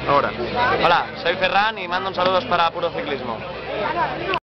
Ahora. Hola, soy Ferran y mando un saludos para Puro Ciclismo.